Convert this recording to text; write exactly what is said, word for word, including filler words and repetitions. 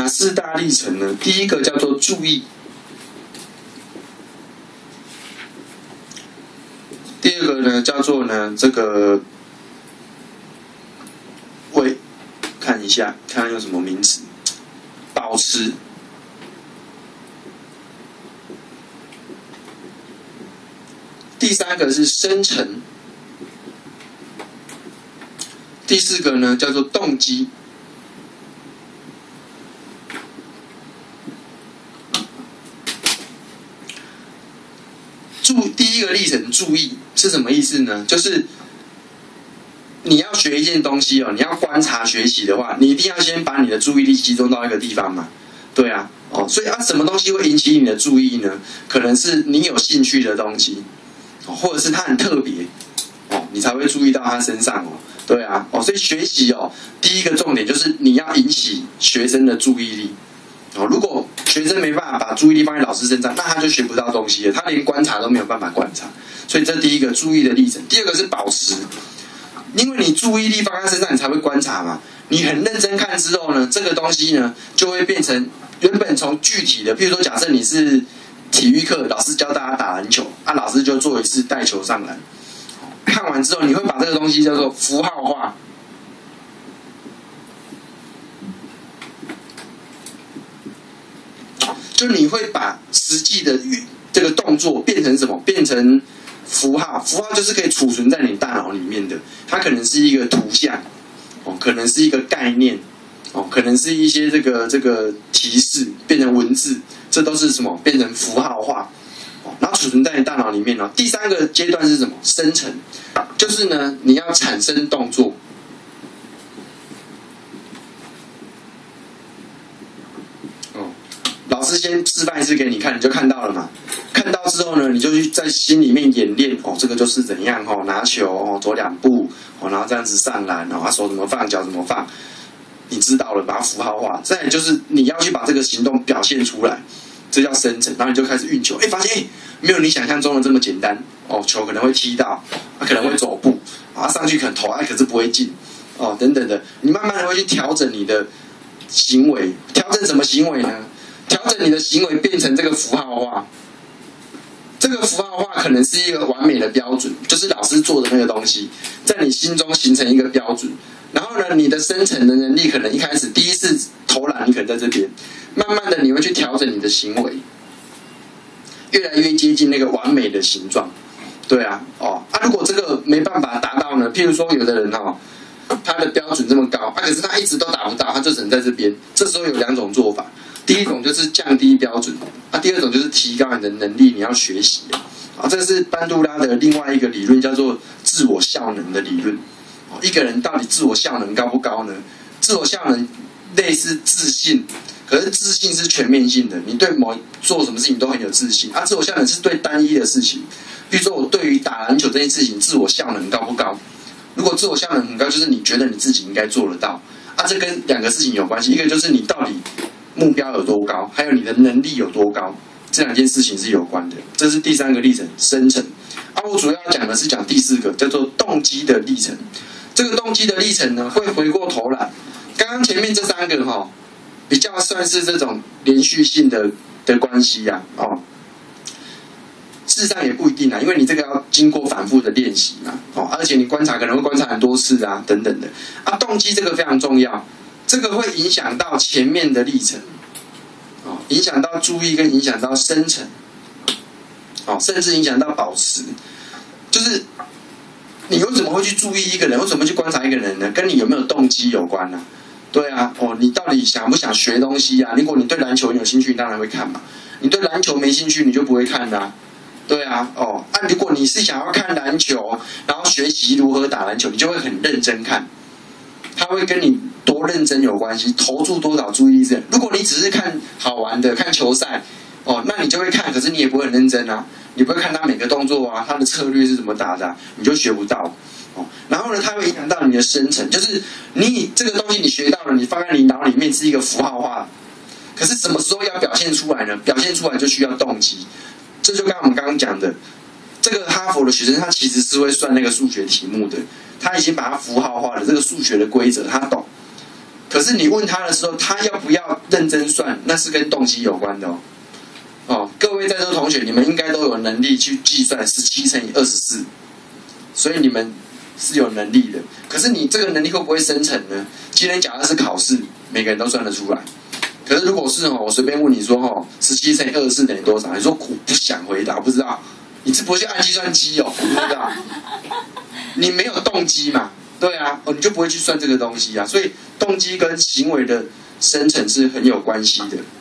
四大历程呢？第一个叫做注意，第二个呢叫做呢这个为看一下，看看有什么名词，保持。第三个是生成，第四个呢叫做动机。注第一个历程注意是什么意思呢？就是你要学一件东西哦，你要观察学习的话，你一定要先把你的注意力集中到一个地方嘛。对啊，哦，所以啊，什么东西会引起你的注意呢？可能是你有兴趣的东西。或者是它很特别，哦，你才会注意到它身上哦。对啊，哦，所以学习哦，第一个重点就是你要引起学生的注意力。哦，如果学生没办法把注意力放在老师身上，那他就学不到东西了，他连观察都没有办法观察。所以这第一个注意的历程。第二个是保持，因为你注意力放在身上，你才会观察嘛。你很认真看之后呢，这个东西呢就会变成原本从具体的，譬如说假设你是体育课，老师教大家打篮球，啊，老师就做一次带球上篮。看完之后，你会把这个东西叫做符号化。就你会把实际的这个动作变成什么？变成符号。符号就是可以储存在你大脑里面的，它可能是一个图像，哦，可能是一个概念，哦，可能是一些这个这个提示变成文字。这都是什么？变成符号化，然后储存在你大脑里面了。第三个阶段是什么？生成，就是呢，你要产生动作。哦，老师先示范一次给你看，你就看到了嘛。看到之后呢，你就去在心里面演练。哦，这个就是怎样哦，拿球哦，走两步哦，然后这样子上篮哦，手怎么放，脚怎么放。你知道了，把它符号化。再来就是你要去把这个行动表现出来，这叫生成。然后你就开始运球，哎，发现哎没有你想象中的这么简单哦，球可能会踢到，它可能会走步，啊上去可能投，哎可是不会进，哦等等的，你慢慢的会去调整你的行为，调整什么行为呢？调整你的行为变成这个符号化。这个符号化可能是一个完美的标准，就是老师做的那个东西，在你心中形成一个标准。然后呢，你的生成的能力可能一开始第一次投篮，你可能在这边，慢慢的你会去调整你的行为，越来越接近那个完美的形状。对啊，哦啊，如果这个没办法达到呢？譬如说有的人哦，他的标准这么高，啊，可是他一直都达不到，他就只能在这边。这时候有两种做法，第一种就是降低标准，啊，第二种就是提高你的能力，你要学习啊。这是班杜拉的另外一个理论，叫做自我效能的理论。一个人到底自我效能高不高呢？自我效能类似自信，可是自信是全面性的，你对某做什么事情都很有自信。啊，自我效能是对单一的事情，比如说我对于打篮球这件事情，自我效能高不高？如果自我效能很高，就是你觉得你自己应该做得到。啊，这跟两个事情有关系，一个就是你到底目标有多高，还有你的能力有多高，这两件事情是有关的。这是第三个历程，生成。啊，我主要讲的是讲第四个，叫做动机的历程。这个动机的历程呢，会回过头来，刚刚前面这三个哈、哦，比较算是这种连续性的的关系呀、啊，哦，事实上也不一定啊，因为你这个要经过反复的练习嘛，哦，而且你观察可能会观察很多次啊，等等的啊，动机这个非常重要，这个会影响到前面的历程，哦，影响到注意跟影响到生成，哦，甚至影响到保持，就是。你为什么会去注意一个人？为什么去观察一个人呢？跟你有没有动机有关啊？对啊，哦，你到底想不想学东西啊？如果你对篮球很有兴趣，你当然会看嘛。你对篮球没兴趣，你就不会看啦、啊。对啊，哦，啊，如果你是想要看篮球，然后学习如何打篮球，你就会很认真看。它会跟你多认真有关系，投注多少注意力。如果你只是看好玩的，看球赛，哦，那你就会看，可是你也不会很认真啊。你不会看他每个动作啊，他的策略是怎么打的、啊，你就学不到。哦，然后呢，它会影响到你的生成，就是你这个东西你学到了，你放在你脑里面是一个符号化，可是什么时候要表现出来呢？表现出来就需要动机。这就跟我们刚刚讲的，这个哈佛的学生他其实是会算那个数学题目的，他已经把它符号化了，这个数学的规则他懂。可是你问他的时候，他要不要认真算，那是跟动机有关的哦。哦，各位在座同学，你们应该都有能力去计算十七乘以二十四，所以你们是有能力的。可是你这个能力会不会生成呢？今天假如是考试，每个人都算得出来。可是如果是哦，我随便问你说哦，十七乘以二十四等于多少？你说我不想回答，不知道。你是不会去按计算机哦，不知道。你没有动机嘛？对啊，哦，你就不会去算这个东西啊。所以动机跟行为的生成是很有关系的。